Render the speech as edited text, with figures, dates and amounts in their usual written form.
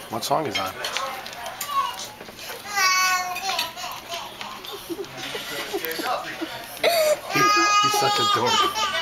What song is on? He's such a dork.